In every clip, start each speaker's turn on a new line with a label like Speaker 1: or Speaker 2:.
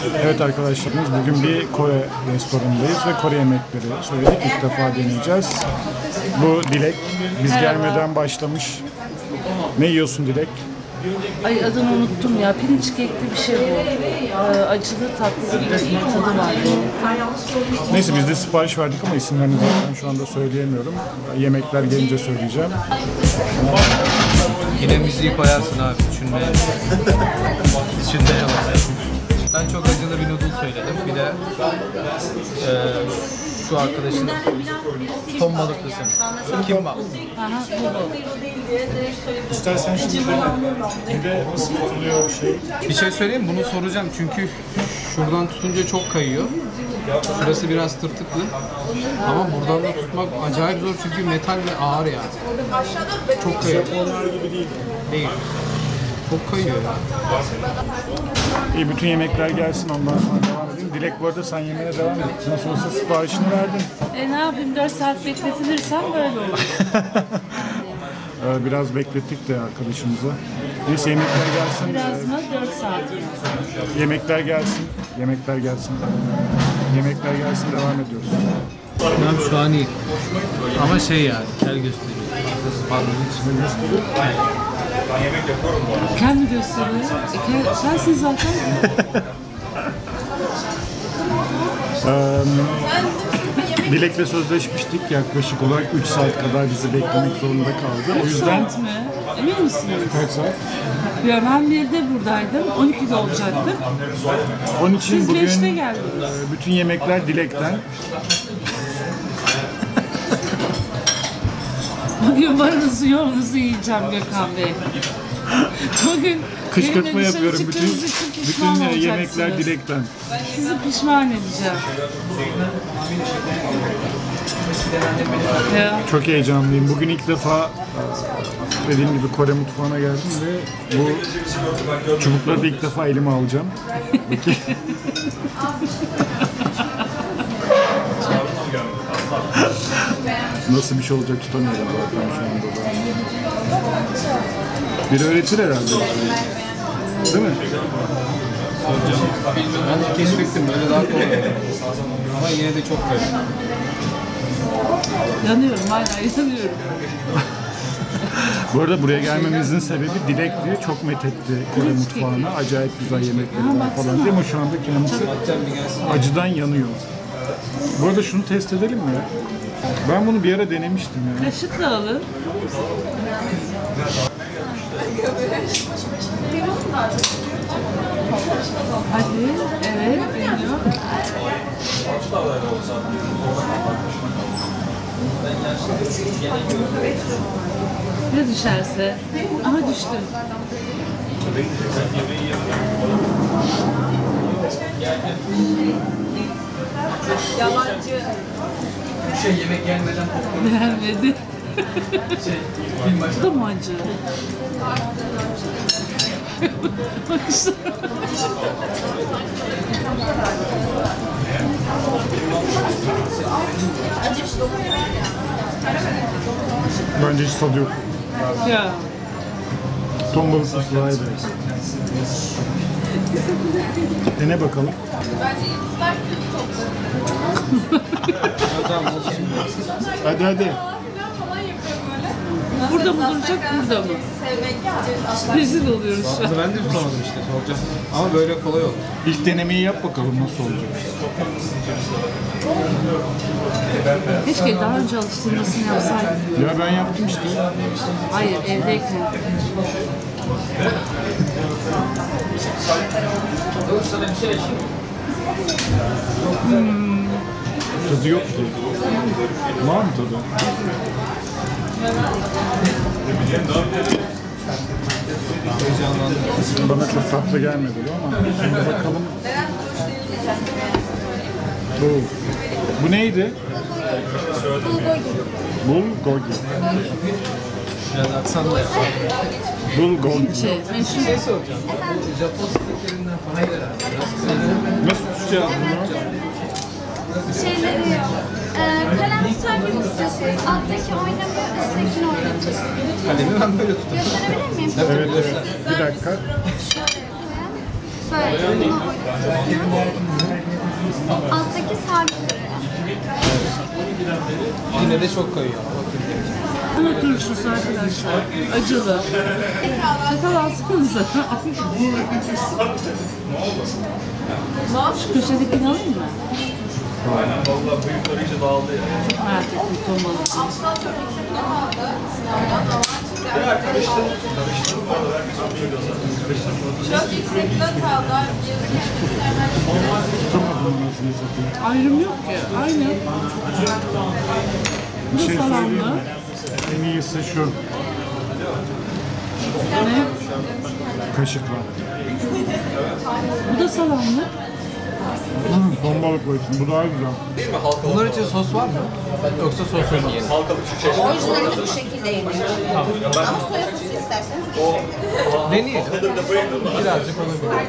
Speaker 1: Evet arkadaşlarımız, bugün bir Kore restoranındayız ve Kore yemekleri söyledik. İlk defa deneyeceğiz. Bu Dilek. Biz gelmeden başlamış. Ne yiyorsun Dilek?
Speaker 2: Ay adını unuttum ya. Pirinç kekli bir şey bu. Acılı tatlı bir tadı var.
Speaker 1: Neyse biz de sipariş verdik ama isimlerini zaten şu anda söyleyemiyorum. Yemekler gelince söyleyeceğim.
Speaker 3: Yine müziği koyarsın abi. Düşünme. Düşünme yavaş. Ben çok acılı bir noodle söyledim. Bir de şu arkadaşın ton balıklısın. Kimbap.
Speaker 2: Aha,
Speaker 1: İstersen şimdi dene. Bir de nasıl tutuluyor şey?
Speaker 3: Bir şey söyleyeyim mi? Bunu soracağım çünkü şuradan tutunca çok kayıyor. Şurası biraz tırtıklı. Ama buradan da tutmak acayip zor çünkü metal ve ağır ya. Çok kayıyor.
Speaker 1: Japonlar gibi değil.
Speaker 3: Değil. Çok kayıyor ya.
Speaker 1: İyi, bütün yemekler gelsin, ondan sonra devam edeyim. Dilek, bu arada sen yemeğe devam et. Nasıl olsa siparişini verdin.
Speaker 2: ne yapayım, 4 saat bekletilirsem böyle olur.
Speaker 1: Biraz beklettik de arkadaşımıza. Neyse yemekler gelsin.
Speaker 2: Biraz mı? 4 saat.
Speaker 1: Yemekler gelsin. Yemekler gelsin. Yemekler gelsin, devam ediyoruz.
Speaker 3: Tamam şu an iyi. Ama şey yani, kel gösteriyor. Pardon, içinde gösteriyor.
Speaker 2: Kel mi gösteriyor? Sensin zaten.
Speaker 1: Dilek'le sözleşmiştik. Yaklaşık olarak 3 saat kadar bizi beklemek zorunda kaldı. O yüzden...
Speaker 2: Saat mi? Emin misiniz?
Speaker 1: Kaç saat?
Speaker 2: Ya ben 1'de buradaydım. 12'de olacaktım.
Speaker 1: Onun için
Speaker 2: Siz
Speaker 1: bugün
Speaker 2: 5'te geldiniz.
Speaker 1: bütün yemekler Dilek'ten.
Speaker 2: Bugün varınızı yoğunuzu yiyeceğim Gökhan Bey. Bugün
Speaker 1: Kışkırtma
Speaker 2: benimle dışarı
Speaker 1: yapıyorum.
Speaker 2: çıktığınız için pişman
Speaker 1: Bütün
Speaker 2: olacaksınız.
Speaker 1: yemekler Dilek'ten.
Speaker 2: Sizi pişman edeceğim. Ya.
Speaker 1: Çok heyecanlıyım. Bugün ilk defa dediğim gibi Kore mutfağına geldim ve bu çubukları da ilk defa elime alacağım. Nasıl bir şey olacak tutamıyorum zaten şu anda da. Biri öğretir herhalde. Değil mi?
Speaker 3: Ben de keşfettim, böyle daha kolay. Ama yine de çok kayıyor.
Speaker 2: Yanıyorum, hala yanıyorum.
Speaker 1: Bu arada buraya gelmemizin sebebi Dilek diye çok methetti Kore mutfağına. Acayip güzel yemekleri var falan diye, ama şu anda kendisi acıdan yanıyor. Bu arada şunu test edelim mi ya? Ben bunu bir ara denemiştim ya.
Speaker 2: Kaşıkla alın. Hadi, evet, deniyor. Ne düşerse. Ama düştü.
Speaker 3: Yalancı. Şey yemek gelmeden
Speaker 2: Beğenmedi. Bu da mı acı? Bak işte.
Speaker 1: Bence hiç tadı yok.
Speaker 2: Ya.
Speaker 1: Ton balıklı fry dene bakalım. Hadi hadi.
Speaker 2: Burada mı duracak, burada mı? Rezil oluyoruz şu an.
Speaker 3: Ben de tutamadım işte, soracağım. Ama böyle kolay oldu.
Speaker 1: İlk denemeyi yap bakalım nasıl olacak.
Speaker 2: Keşke daha önce alıştırmasını yapsaydım.
Speaker 1: Ya ben yaptım işte.
Speaker 2: Hayır, evdeyken.
Speaker 1: Tadı yok ki. Var mı tadı? Bana çok tatlı gelmedi ama şimdi bakalım. Oo. Bu neydi? Bulgogi.
Speaker 3: Yani aksanla ya.
Speaker 1: Bulgogi.
Speaker 2: Meşhur.
Speaker 3: Şey soracağım. Japon spikerinden falan herhalde.
Speaker 1: Nasıl tutacağız bunu?
Speaker 4: Şeyleri yok. Kalem tutar gibi tutuyorsunuz. Alttaki oynamıyor, üsttekini oynatıyorsunuz.
Speaker 3: Kalemi ben böyle tutuyorum.
Speaker 4: Gösterebilir miyim?
Speaker 1: Evet evet. Bir dakika.
Speaker 4: Şöyle koyalım. Böyle bunu oynatıyorsun. Alttaki sabit duruyor.
Speaker 3: Yine de çok kayıyor.
Speaker 2: Ama turşusu arkadaşlar. Acılı. Çatal alsanıza. Şu köşedekini alayım mı? Çok merak ettim ton balığı.
Speaker 5: Çok yüksek not aldı.
Speaker 2: Ayrım yok ki. Aynı. Bu
Speaker 1: Bir şey söyleyeyim
Speaker 2: salamlı.
Speaker 1: mi? En iyisi şu.
Speaker 2: Ne?
Speaker 1: Kaşıkla.
Speaker 2: Bu da salamlı.
Speaker 1: Ton balık var için. Bu daha güzel.
Speaker 3: Bunlar için sos var mı? Yoksa sos mu yiyelim?
Speaker 5: Orijinali bu şekilde yeniyor. Ama soya sosu isterseniz
Speaker 3: Deneyelim. Birazcık olabilir.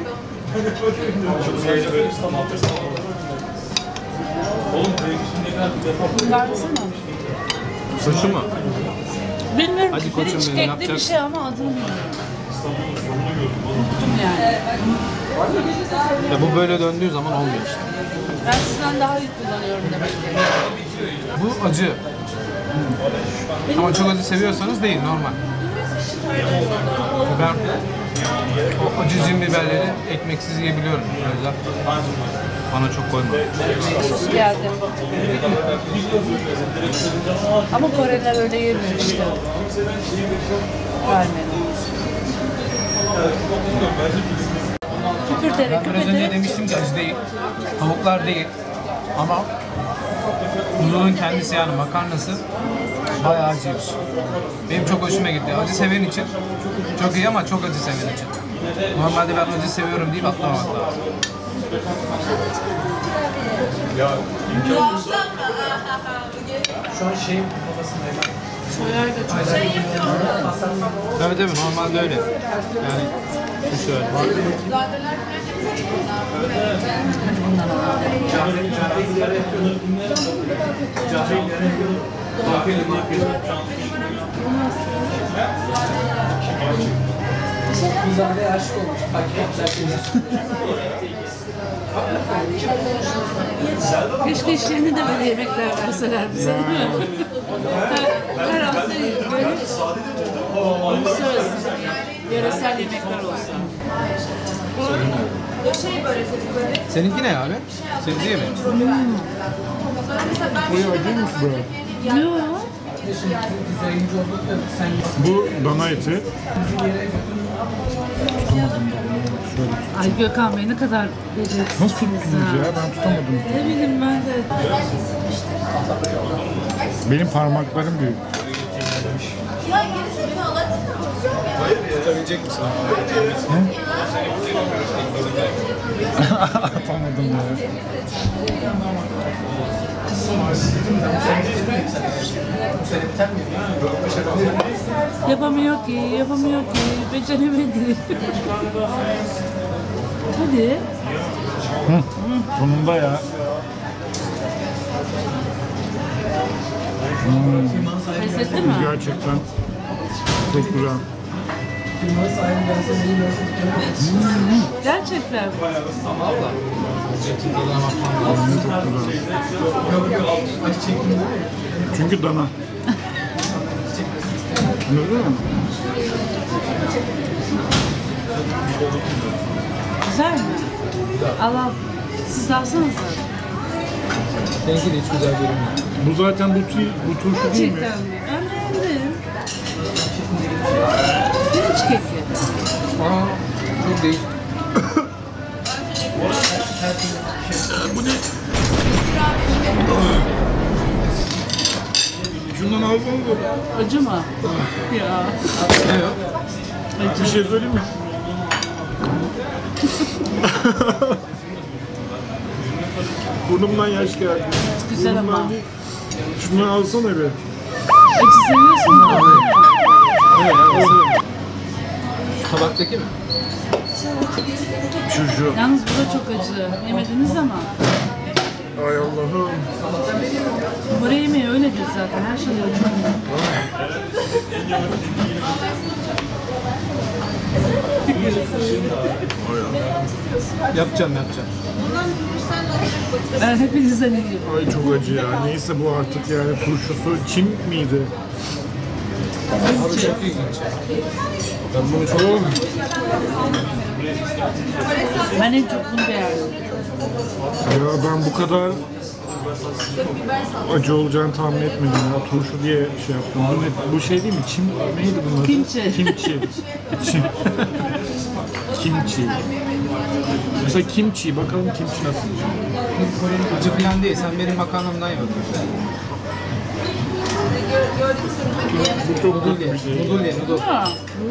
Speaker 2: Versene.
Speaker 3: Saçı mı?
Speaker 2: Bilmiyorum
Speaker 3: Hadi
Speaker 2: ki
Speaker 3: koçum
Speaker 2: pirinç
Speaker 3: benim,
Speaker 2: kekli bir
Speaker 3: yapacaksın.
Speaker 2: şey ama adını bilmiyorum. Unuttum yani.
Speaker 3: Ya bu böyle döndüğü zaman olmuyor işte.
Speaker 2: Ben sizden daha iyi kullanıyorum demek ki.
Speaker 3: Bu acı. Ama çok acı seviyorsanız değil, normal. Ben o acı cin biberleri ekmeksiz yiyebiliyorum. O yüzden bana çok koyma.
Speaker 2: Sus geldi. Ama Koreliler öyle yemiyor işte. Vermedim. Küpürterek,
Speaker 3: Ben biraz önce
Speaker 2: küpürterek.
Speaker 3: demiştim ki acı değil. Tavuklar değil. Ama kuzunun kendisi yani makarnası bayağı acıymış. Benim çok hoşuma gitti. Acı seven için çok iyi ama çok acı seven için. Normalde ben acı seviyorum deyip atlamamak lazım. Şu an şeyin babasındayım.
Speaker 2: Soyar da çok.
Speaker 3: Tabii tabii normalde öyle. Yani şu şöyle.
Speaker 2: Keşke işlerini de böyle yemekler verseler bize değil mi? Her hafta böyle uluslararası yöresel yemekler olsa.
Speaker 3: Seninki ne abi? Sebze yemeği.
Speaker 1: Bu acıymış bu.
Speaker 2: Ne o?
Speaker 1: Bu dana eti.
Speaker 2: Ay Gökhan Bey ne kadar beceriksiniz.
Speaker 1: Nasıl tuttunuz ya? Ben tutamadım.
Speaker 2: Ne bileyim ben de.
Speaker 1: Benim parmaklarım büyük.
Speaker 5: ya gerisi pahalı.
Speaker 3: Tutabilecek misin?
Speaker 1: Atamadım ya.
Speaker 2: Yapamıyor ki, beceremedi. Hadi.
Speaker 1: Sonunda ya.
Speaker 2: Lezzetli mi?
Speaker 1: Gerçekten çok güzel.
Speaker 2: Gerçekten.
Speaker 3: Valla.
Speaker 1: Çok güzel. Çünkü dana. Anladın mı?
Speaker 2: Güzel mi? Allah. Siz de alsanıza.
Speaker 3: Seninki de hiç güzel görünmüyor.
Speaker 1: Bu zaten bu turşu değil mi?
Speaker 2: Gerçekten mi? Ben beğendim. Pirinç keki.
Speaker 3: Aa, çok değil.
Speaker 1: Şundan alsanıza.
Speaker 2: Acı mı? Ya.
Speaker 3: Ne yok?
Speaker 1: Bir şey söyleyeyim mi? Burnumdan yaş geldi.
Speaker 2: Güzel ama.
Speaker 1: Burnumdan değil. Şundan alsana bir.
Speaker 2: Acı seviyorsun da.
Speaker 3: Evet, aslında. Tabaktaki mi?
Speaker 1: Şu.
Speaker 2: Yalnız bu da çok acı. Yemediniz ama.
Speaker 1: Ay Allah'ım.
Speaker 2: Kore yemeği öyledir zaten. Her şey acı.
Speaker 3: Yapacağım.
Speaker 2: Ben hepinizden iyiyim.
Speaker 1: Ay çok acı ya. Neyse bu artık yani turşusu Çin miydi?
Speaker 3: Abi çok ilginç. Ben bunu çok
Speaker 2: Ben en çok bunu beğendim.
Speaker 1: Ya ben bu kadar acı olacağını tahmin etmedim ya. Turşu diye şey yaptım. Bu şey değil mi? Çim neydi bunun adı?
Speaker 2: Kimchi.
Speaker 1: Kimchi. Kimchi. Mesela kimchi. Bakalım kimchi nasıl?
Speaker 3: acı falan değil. Sen benim makarnamdan ye bakayım.
Speaker 1: Bu çok
Speaker 3: Noodle
Speaker 1: kötü
Speaker 3: ye.
Speaker 1: bir şey.
Speaker 3: Noodle ye.
Speaker 2: Ha,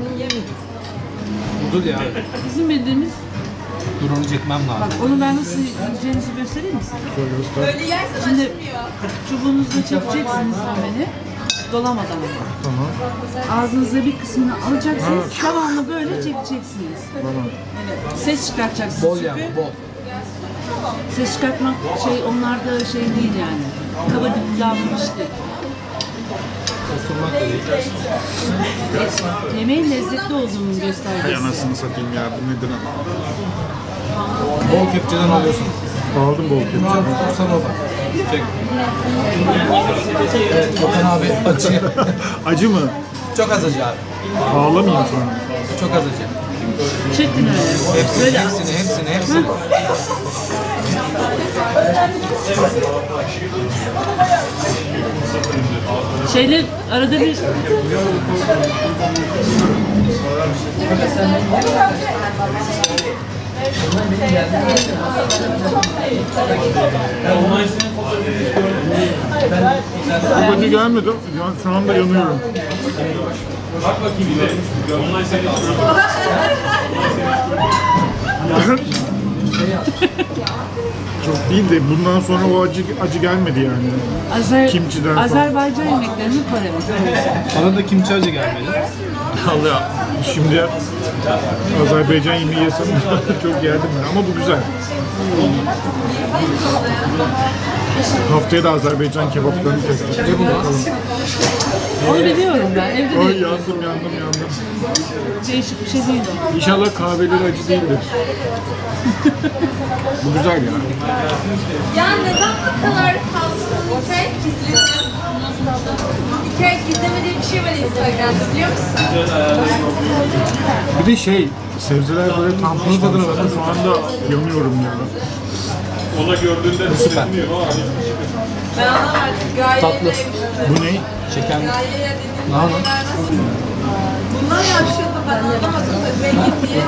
Speaker 3: Noodle ye abi.
Speaker 2: bizim bildiğimiz,
Speaker 3: Dur onu çekmem
Speaker 2: bak
Speaker 3: lazım.
Speaker 2: onu ben nasıl yiyeceğinizi göstereyim mi size?
Speaker 1: Şöyle göster.
Speaker 2: Şimdi çubuğunuzla çekeceksiniz rameni. Dolamadan ama.
Speaker 1: Tamam.
Speaker 2: Ağzınıza bir kısmını alacaksınız. Devamlı böyle çekeceksiniz.
Speaker 1: Tamam.
Speaker 2: Ses çıkartacaksınız.
Speaker 3: Bol
Speaker 2: çünkü
Speaker 3: yani bol.
Speaker 2: ses çıkartmak onlarda şey değil yani. Kaba dip davranış değil.
Speaker 3: Osurmak da değil.
Speaker 2: Yemeğin lezzetli olduğunun
Speaker 1: Hay
Speaker 2: göstergesi.
Speaker 1: anasını satayım ya. Bu nedir ama?
Speaker 3: Bol kepçeden alıyorsun.
Speaker 1: Aldım bol kepçe.
Speaker 3: Sen o da. Çek. Evet Okan abi acı.
Speaker 1: Acı mı?
Speaker 3: Çok az acı abi.
Speaker 1: Ağlamayayım sonra.
Speaker 3: Çok az acı.
Speaker 2: Çekin öyle.
Speaker 3: Hepsini,
Speaker 2: Böyle
Speaker 3: hepsini.
Speaker 2: şeyler arada bir
Speaker 1: Çok acı gelmedi. Yani şu anda yanıyorum. Çok değil de bundan sonra o acı gelmedi yani. Kimçiden sonra.
Speaker 2: Azerbaycan yemeklerinin parametri.
Speaker 3: Bana da kimçi acı gelmedi.
Speaker 1: Allah. Şimdi Azerbaycan yemeği yesem çok yerdim ben ama bu güzel. Haftaya da Azerbaycan kebaplarını kestik.
Speaker 3: Ne bu lan?
Speaker 2: Onu biliyorum ben. Evde
Speaker 1: Ay
Speaker 2: de
Speaker 1: yandım.
Speaker 2: değişik bir şey değil o.
Speaker 1: İnşallah kahveleri acı değildir. Bu güzel ya.
Speaker 5: Ya neden bu kadar kalsın? Hikaye gizledi. Hikaye gizlemediği bir şey var Instagram'da biliyor musun?
Speaker 1: Bir de sebzeler böyle tam pişmemiş. Şu anda yanıyorum ya.
Speaker 6: Ona gördüğünde
Speaker 3: Süper.
Speaker 5: Ben anlamadım. Gayeyle
Speaker 3: Tatlı.
Speaker 1: Bu ne?
Speaker 3: Şekerli.
Speaker 5: Gayeyle dediğim
Speaker 3: Lahana.
Speaker 5: şeyler nasıl? Bunlar yaşıyordu ben anlamadım. Zengin diye.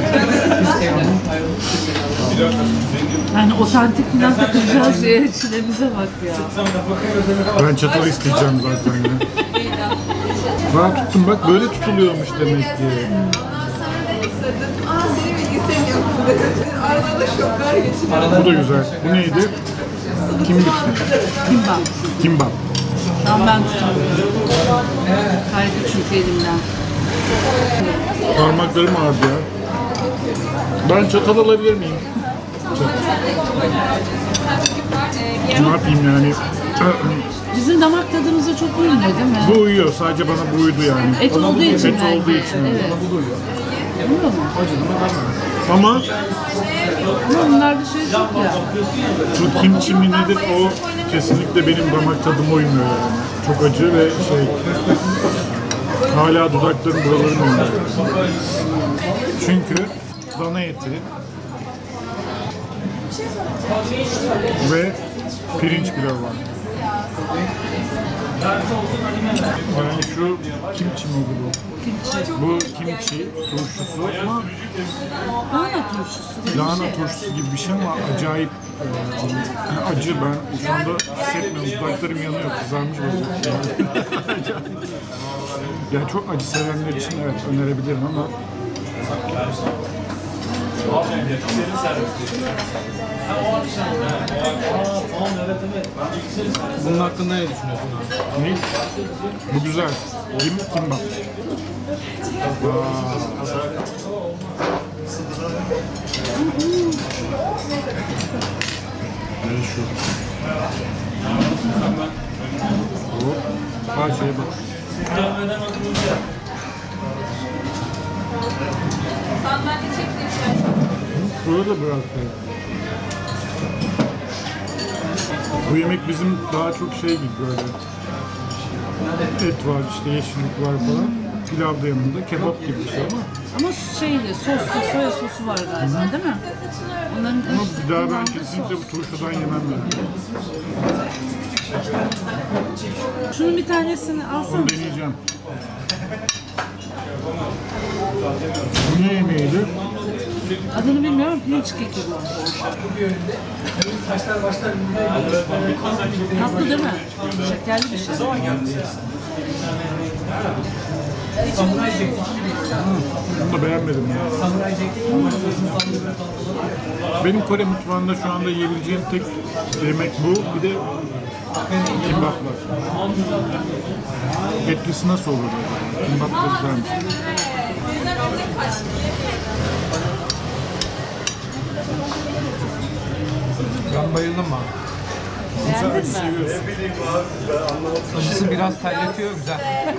Speaker 2: Yani otantik plan takacağız çilemize bak ya.
Speaker 1: Ben çatal isteyeceğim zaten ya. Ben tuttum bak böyle tutuluyormuş demek ki.
Speaker 5: Ondan sonra da istedim. Aa senin bilgisayarın yok dedi. Arada şoför geçiyor.
Speaker 1: Bu da güzel. Bu neydi? Kimbap.
Speaker 2: Kimbap.
Speaker 1: Kimbap.
Speaker 2: Tam ben tutamıyorum. Kaydı çünkü elimden.
Speaker 1: Parmaklarım ağrıdı ya. Ben çatal alabilir miyim? Ne yapayım yani?
Speaker 2: Bizim damak tadımıza çok uymuyor değil mi?
Speaker 1: Bu uyuyor. Sadece bana bu uydu yani.
Speaker 2: Et olduğu için
Speaker 1: Et
Speaker 2: belki.
Speaker 1: olduğu için.
Speaker 2: Evet. Uyuyor mu?
Speaker 1: Ama
Speaker 2: Ama bunlarda şey çok ya.
Speaker 1: şu kimchi mi nedir o kesinlikle benim damak tadıma uymuyor yani. Çok acı ve hala dudaklarım buralarım uyuyor. Çünkü dana eti ve pirinç pilavı var. Yani şu kimchi mi bu? Bu kimchi turşusu ama
Speaker 2: Lahana turşusu.
Speaker 1: lahana turşusu gibi bir şey ama acayip acı. Ben şu anda hissetmiyorum. Dudaklarım yanıyor. Kızarmış vaziyette. Yani çok acı sevenler için evet önerebilirim ama
Speaker 3: Bunun hakkında ne düşünüyorsun abi?
Speaker 1: ne? Bu güzel. Kimbap. Ne şu? Hop. Her şeye bak.
Speaker 5: ben de çektim.
Speaker 1: Burada da bıraktı. Bu yemek bizim daha çok şey gibi böyle. Et var, işte yeşillik var falan. Pilav da yanında, kebap gibi bir şey
Speaker 2: Ama şeyli, soslu, soya sosu var galiba değil mi? Onların
Speaker 1: ama bir daha ben kesinlikle bu turşudan yemem yani.
Speaker 2: Şunun bir tanesini alsana.
Speaker 1: Onu deneyeceğim. Bu ne yemeğiydi?
Speaker 2: Adını bilmiyorum, pirinç keki bu. Tatlı değil mi? Şekerli bir şey.
Speaker 1: Bunu da beğenmedim ya. Benim Kore mutfağında şu anda yiyebileceğim tek yemek bu. Bir de kimbaplar. Etlisi nasıl olur? Kimbap da güzelmiş.
Speaker 3: Ben bayıldım ha.
Speaker 2: Beğendin mi?
Speaker 3: Acısı biraz terletiyor, güzel.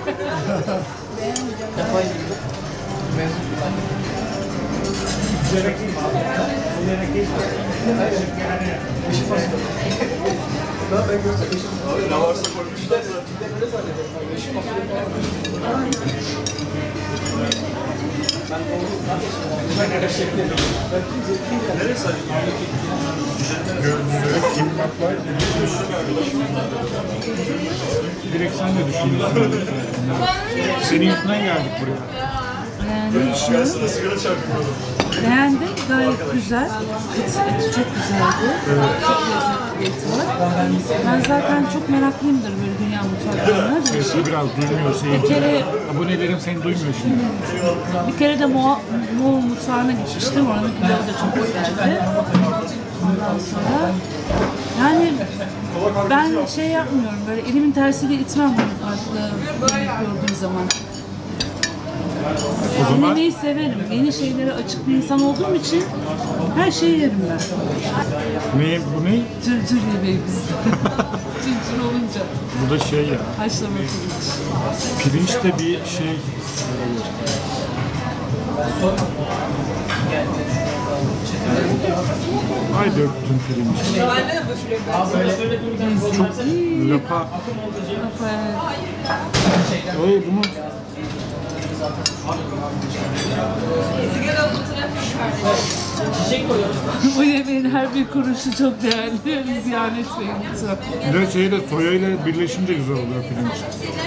Speaker 1: Gördüğünüz kimbaplar. Direkt sen ne düşünüyorsun? Senin yüzünden geldik buraya.
Speaker 2: Ne düşünüyorum? Beğendim, gayet güzel. Eti çok güzeldi. Çok lezzetli bir eti var. Ben zaten çok meraklıyımdır böyle dünya mutfaklarına.
Speaker 1: Sesi biraz duymuyor seyirci.
Speaker 2: kere-
Speaker 1: Abonelerim seni duymuyor şimdi.
Speaker 2: Bir kere de Moğol mutfağına gitmiştim. Oranın pilavı da çok güzeldi. Ondan sonra yani ben şey yapmıyorum, böyle elimin tersiyle itmem bunu farklı yemek gördüğüm zaman.
Speaker 1: O zaman
Speaker 2: Yemeği severim. Yeni şeylere açık bir insan olduğum için her şeyi yerim ben.
Speaker 1: bu ne?
Speaker 2: Cırcır yemeği bizde. Cırcır olunca
Speaker 1: Bu da şey ya.
Speaker 2: haşlama pirinç.
Speaker 1: Pirinç de bir şey. Ay döktüm pirinç. Çok lapa. Ay bunu
Speaker 2: Bu yemeğin her bir kuruşu çok değerli. Ziyan etmeyin lütfen.
Speaker 1: bir de şeyle soyayla birleşince güzel oluyor pirinç.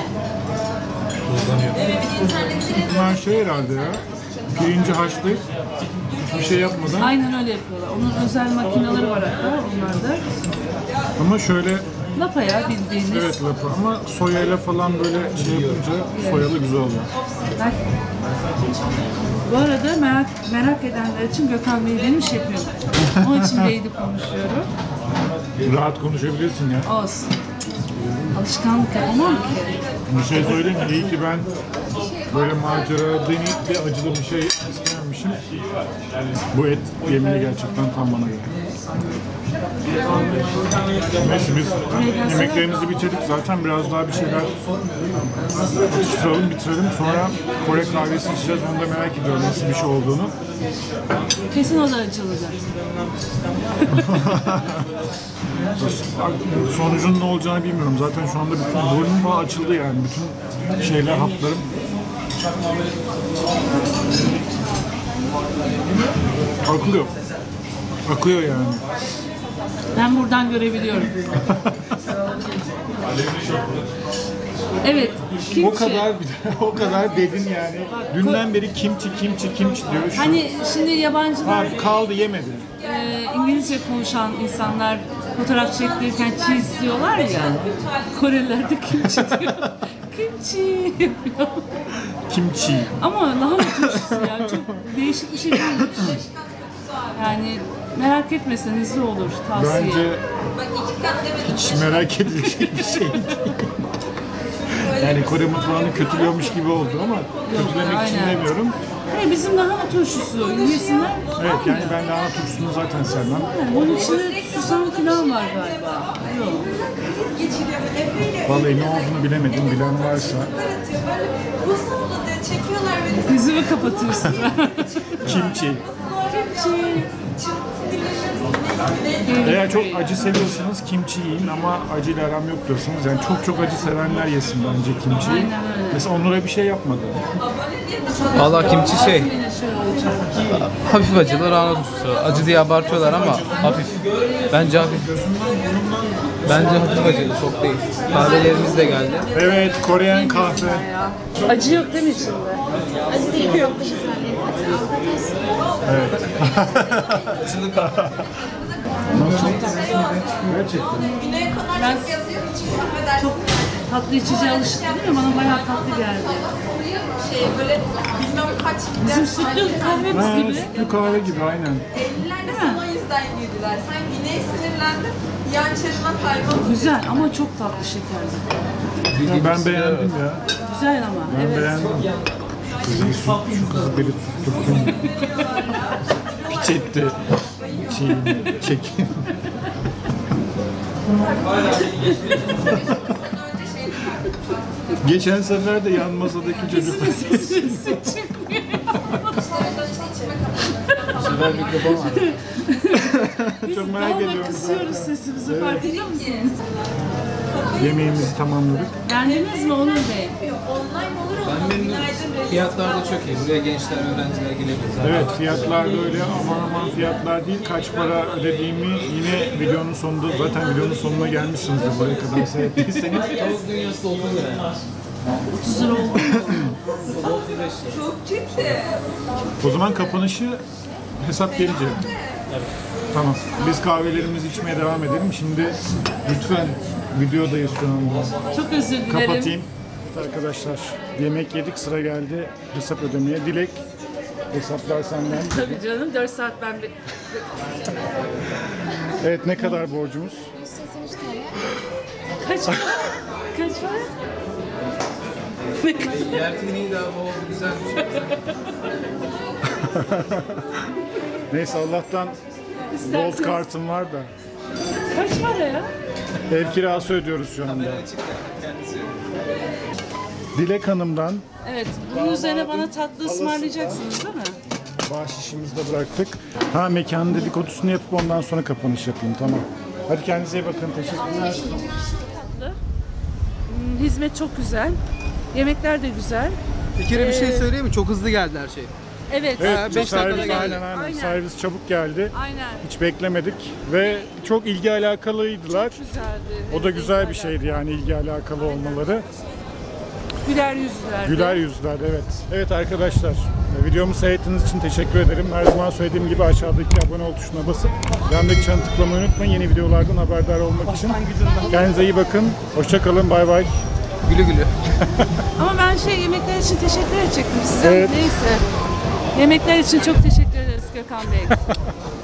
Speaker 1: Bunlar şey herhalde ya. Pirinci haşlayıp hiçbir şey yapmadan
Speaker 2: Aynen öyle yapıyorlar. Onun özel makineleri var hatta onlarda.
Speaker 1: ama şöyle
Speaker 2: Lapa ya bildiğiniz.
Speaker 1: evet lapa ama soyayla falan böyle şey yapınca soyalı güzel oluyor.
Speaker 2: Bak. Bu arada merak edenler için Gökhan Bey benim şefim. Onun için Bey'de konuşuyorum.
Speaker 1: Rahat konuşabilirsin ya.
Speaker 2: Olsun. Alışkanlık yapamam ki.
Speaker 1: Bir şey söyleyeyim mi? İyi ki ben böyle macera deneyip de acılı bir şey istememişim. Bu et yemeği gerçekten tam bana göre. Neyse biz yemeklerimizi bitirdik. Zaten biraz daha bir şeyler atıştıralım, bitirelim. Sonra Kore kahvesi içeceğiz. Onu da merak ediyorum nasıl bir şey olduğunu.
Speaker 2: Kesin o da acılıdır.
Speaker 1: Sonucun ne olacağını bilmiyorum. Zaten şu anda bütün burnum falan açıldı yani. Bütün şeyler, haplarım. Akıyor. Akıyor yani.
Speaker 2: Ben buradan görebiliyorum. Evet, kimchi.
Speaker 1: O kadar dedin yani. Dünden beri kimchi diyor.
Speaker 2: Hani şimdi yabancılar
Speaker 1: Kaldı yemedi.
Speaker 2: İngilizce konuşan insanlar fotoğraf çektirirken cheese diyorlar ya. Koreliler de kimchi diyor. Kimchi yapıyor.
Speaker 1: Kimchi.
Speaker 2: Ama lahana turşusu ya çok değişik bir şey değilmiş. Yani merak etmeseniz de olur, tavsiye.
Speaker 1: Bence hiç merak edilecek bir şey değil. Yani Kore mutfağını kötülüyormuş gibi oldu ama kötülemek için
Speaker 2: aynen.
Speaker 1: demiyorum.
Speaker 2: Bizim lahana turşusu yesinler.
Speaker 1: Evet yani ben lahana turşusunu zaten sevmem.
Speaker 2: Yani bunun içinde susam falan var galiba. Yok.
Speaker 1: Vallahi ne olduğunu bilemedim. Bilen varsa
Speaker 5: çekiyorlar beni.
Speaker 2: Yüzümü kapatıyorsun.
Speaker 1: Kimchi.
Speaker 2: Kimchi.
Speaker 1: Eğer çok acı seviyorsanız kimchi yiyin ama acıyla aram yok diyorsanız yani çok acı sevenler yesin bence kimchiyi.
Speaker 2: Aynen öyle.
Speaker 1: Mesela Onur'a bir şey yapmadı.
Speaker 3: Valla kimchi şey,
Speaker 2: Yine şey olacak.
Speaker 3: hafif acılı lahana turşusu. Acı diye abartıyorlar ama hafif. Bence hafif. Bence hafif acılı, çok değil. Kahvelerimiz de geldi.
Speaker 1: Evet, Koreyan kahve.
Speaker 2: Acı yok değil mi içinde?
Speaker 4: Acı değil. Yok.
Speaker 3: Acılı kahve.
Speaker 1: Gerçekten.
Speaker 5: Güney kadar
Speaker 2: Ben
Speaker 5: çok yazıyor. Hiç affedersin.
Speaker 2: çok tatlı içeceğe alışık değilim ama bana bayağı tatlı geldi.
Speaker 5: Şey böyle bilmem kaç
Speaker 2: Bizim sütlü kahvemiz
Speaker 1: Ha,
Speaker 2: gibi.
Speaker 1: sütlü kahve gibi aynen.
Speaker 5: 50'lerde sana o yüzden yediler. Sen Güney sinirlendin. Yan çarına kayboldu.
Speaker 2: Güzel ama çok tatlı şekerli.
Speaker 1: Ya ben beğendim ya.
Speaker 2: Güzel ama.
Speaker 1: Ben
Speaker 2: Evet.
Speaker 1: beğendim. Şu kızı beni sustursun. Piç etti. Çekin. Geçen sefer de yan masadaki çocuklar.
Speaker 3: Bu sefer mikrofon var.
Speaker 1: Çok merak
Speaker 2: Vallahi
Speaker 1: ediyorum.
Speaker 2: kısıyoruz sesimizi farkında mısınız?
Speaker 1: Yemeğimizi tamamladık.
Speaker 2: Beğendiniz mi Onur Bey?
Speaker 5: Online olur
Speaker 3: Ben
Speaker 5: olmaz.
Speaker 3: memnunum. Fiyatlar da çok iyi. Buraya gençler, öğrenciler gelebilir.
Speaker 1: Evet, fiyatlar da öyle aman fiyatlar değil. Kaç para ödediğimi yine videonun sonunda, zaten videonun sonuna gelmişsinizdir buraya kadar seyrettiyseniz.
Speaker 3: Tavuk dünyası 30 lira.
Speaker 2: 30 lira oldu mu?
Speaker 3: O da 35 lira.
Speaker 5: Çok kötü.
Speaker 1: O zaman kapanışı hesap gelince. Tamam. Biz kahvelerimizi içmeye devam edelim. Şimdi lütfen videodayız şu anda.
Speaker 2: Çok özür dilerim.
Speaker 1: Kapatayım. Arkadaşlar yemek yedik, sıra geldi hesap ödemeye. Dilek, hesaplar senden.
Speaker 2: Tabii canım 4 saat ben bir...
Speaker 1: Evet, ne kadar borcumuz?
Speaker 4: 183 TL.
Speaker 2: Kaç para? Kaç para? Ne kadar?
Speaker 3: Yertini de o güzelmiş.
Speaker 1: Neyse, Allah'tan gold
Speaker 2: İsterseniz.
Speaker 1: kartım var da.
Speaker 2: Kaç para ya?
Speaker 1: Ev kirası ödüyoruz şu anda. Dilek Hanım'dan
Speaker 2: Evet, bunun üzerine bana tatlı ısmarlayacaksınız değil mi?
Speaker 1: bahşişimizi de bıraktık. Ha, mekanın dedikodusunu yapıp ondan sonra kapanış yapayım, tamam. Hadi kendinize iyi bakın, teşekkürler.
Speaker 2: Tatlı. Hizmet çok güzel. Yemekler de güzel.
Speaker 3: Bir kere bir şey söyleyeyim mi? Çok hızlı geldi her şey.
Speaker 2: Evet,
Speaker 1: Evet,
Speaker 2: çok
Speaker 3: beş dakikada
Speaker 1: servis,
Speaker 3: geldi.
Speaker 1: aynen. Servis çabuk geldi.
Speaker 2: Aynen.
Speaker 1: Hiç beklemedik ve çok ilgi alakalıydılar.
Speaker 2: Güzeldi.
Speaker 1: O da güzel bir şeydi yani, ilgi alakalı olmaları.
Speaker 2: Güler yüzlülerdi.
Speaker 1: Güler yüzler, evet. Evet arkadaşlar, videomu seyrettiğiniz için teşekkür ederim. Her zaman söylediğim gibi aşağıdaki abone ol tuşuna basıp yandaki çanı tıklamayı unutmayın yeni videolardan haberdar olmak için. Kendinize iyi bakın. Hoşça kalın. Bay bay.
Speaker 3: Gülü gülü.
Speaker 2: Ama ben yemekler için teşekkür edecektim size.
Speaker 1: Evet.
Speaker 2: Neyse. Yemekler için çok teşekkür ederiz Gökhan Bey.